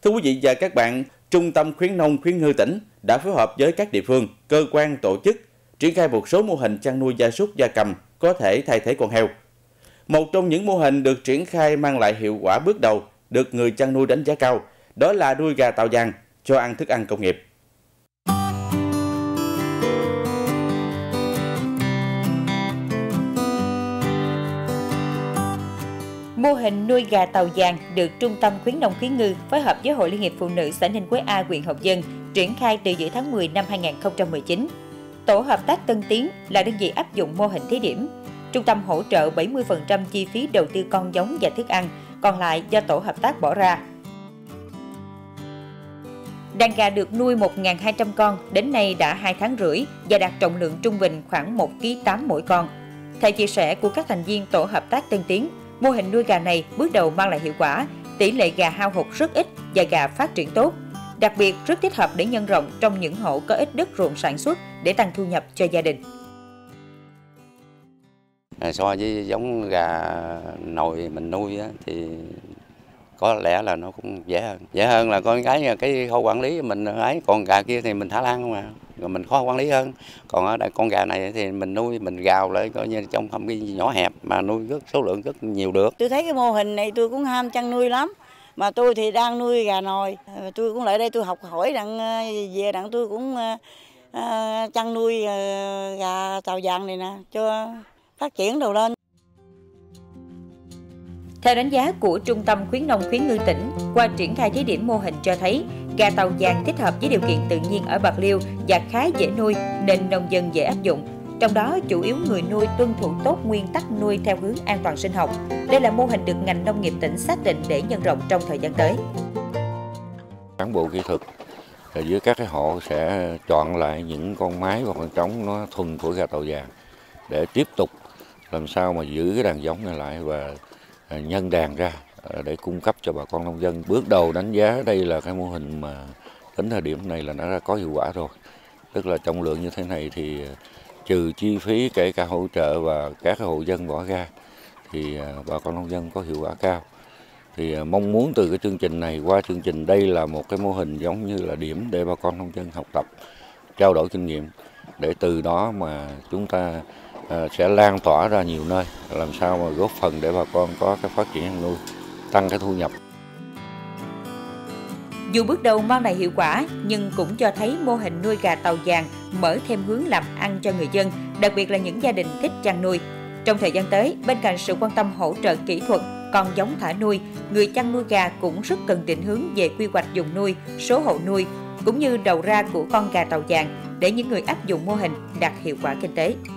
Thưa quý vị và các bạn, Trung tâm khuyến nông khuyến ngư tỉnh đã phối hợp với các địa phương, cơ quan, tổ chức triển khai một số mô hình chăn nuôi gia súc gia cầm có thể thay thế con heo. Một trong những mô hình được triển khai mang lại hiệu quả bước đầu được người chăn nuôi đánh giá cao, đó là nuôi gà Tàu vàng cho ăn thức ăn công nghiệp. Mô hình nuôi gà Tàu vàng được Trung tâm khuyến nông khuyến ngư phối hợp với Hội Liên hiệp Phụ nữ xã Ninh Quế A, huyện Hậu Dân triển khai từ giữa tháng 10 năm 2019. Tổ hợp tác Tân Tiến là đơn vị áp dụng mô hình thí điểm. Trung tâm hỗ trợ 70% chi phí đầu tư con giống và thức ăn, còn lại do tổ hợp tác bỏ ra. Đàn gà được nuôi 1.200 con, đến nay đã 2 tháng rưỡi và đạt trọng lượng trung bình khoảng 1,8 kg mỗi con. Theo chia sẻ của các thành viên tổ hợp tác Tân Tiến, mô hình nuôi gà này bước đầu mang lại hiệu quả, tỷ lệ gà hao hụt rất ít và gà phát triển tốt. Đặc biệt rất thích hợp để nhân rộng trong những hộ có ít đất ruộng sản xuất để tăng thu nhập cho gia đình. So với giống gà nồi mình nuôi thì có lẽ là nó cũng dễ hơn là con cái khâu quản lý mình ấy, còn gà kia thì mình thả lan không rồi mình khó quản lý hơn. Còn ở đây con gà này thì mình nuôi mình gào lại coi như trong phạm vi nhỏ hẹp mà nuôi số lượng rất nhiều được. Tôi thấy cái mô hình này tôi cũng ham chăn nuôi lắm, mà tôi thì đang nuôi gà nồi, tôi cũng lại đây tôi học hỏi về tôi cũng chăn nuôi gà Tàu vàng này nè cho phát triển đầu lên. Theo đánh giá của Trung tâm khuyến nông khuyến ngư tỉnh, qua triển khai thí điểm mô hình cho thấy gà Tàu vàng thích hợp với điều kiện tự nhiên ở Bạc Liêu và khá dễ nuôi nên nông dân dễ áp dụng. Trong đó, chủ yếu người nuôi tuân thủ tốt nguyên tắc nuôi theo hướng an toàn sinh học. Đây là mô hình được ngành nông nghiệp tỉnh xác định để nhân rộng trong thời gian tới. Cán bộ kỹ thuật với các cái hộ sẽ chọn lại những con mái và con trống nó thuần của gà Tàu vàng để tiếp tục làm sao mà giữ cái đàn giống này lại và nhân đàn ra để cung cấp cho bà con nông dân. Bước đầu đánh giá đây là cái mô hình mà đến thời điểm này là nó đã có hiệu quả rồi. Tức là trọng lượng như thế này thì trừ chi phí kể cả hỗ trợ và các hộ dân bỏ ra thì bà con nông dân có hiệu quả cao. Thì mong muốn từ cái chương trình này qua chương trình đây là một cái mô hình giống như là điểm để bà con nông dân học tập, trao đổi kinh nghiệm để từ đó mà chúng ta sẽ lan tỏa ra nhiều nơi, làm sao mà góp phần để bà con có cái phát triển chăn nuôi, tăng cái thu nhập. Dù bước đầu mang lại hiệu quả, nhưng cũng cho thấy mô hình nuôi gà Tàu vàng mở thêm hướng làm ăn cho người dân, đặc biệt là những gia đình thích chăn nuôi. Trong thời gian tới, bên cạnh sự quan tâm hỗ trợ kỹ thuật, con giống thả nuôi, người chăn nuôi gà cũng rất cần định hướng về quy hoạch vùng nuôi, số hộ nuôi, cũng như đầu ra của con gà Tàu vàng để những người áp dụng mô hình đạt hiệu quả kinh tế.